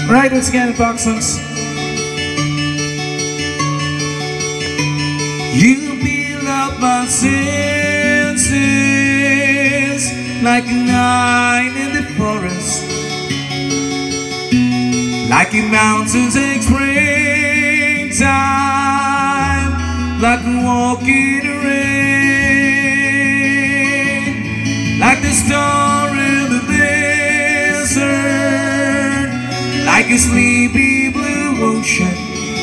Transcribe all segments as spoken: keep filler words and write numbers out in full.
Right, once again, Parsons. You build up my senses like a night in the forest, like in mountains in springtime, like a walk in the rain, like the star in the desert, like a sleepy blue ocean.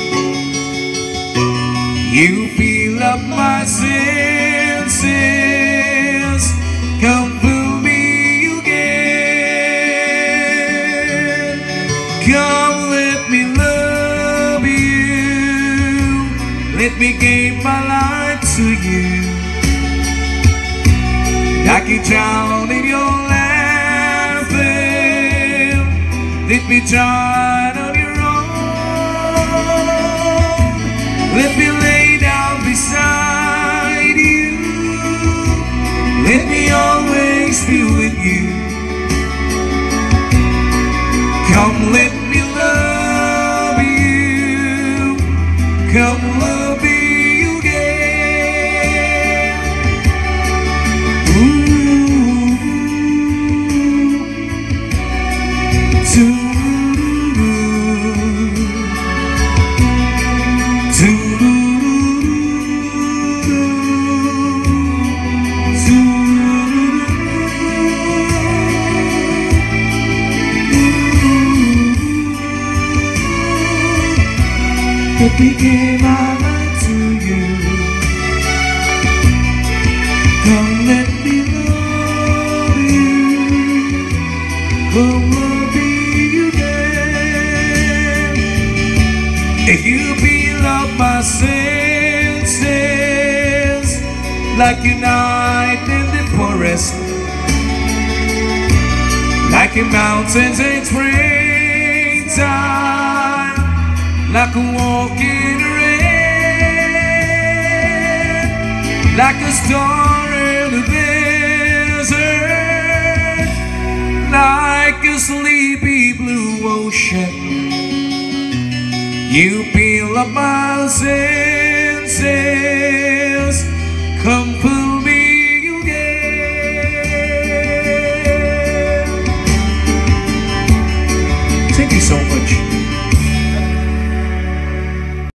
You fill up my senses, come fill me again. Come, let me love you, let me give my life to you. Like a child in your laughing, let me try on your own. Let me lay down beside you, let me always be with you. Come, let me love you, come love me again. Ooh, to let me give my life to you. Come, let me love you, come love me again. If you fill up my senses like a night in the forest, like in mountains in springtime, like a walk in the rain, like a star in the desert, like a sleepy blue ocean. You fill up my senses.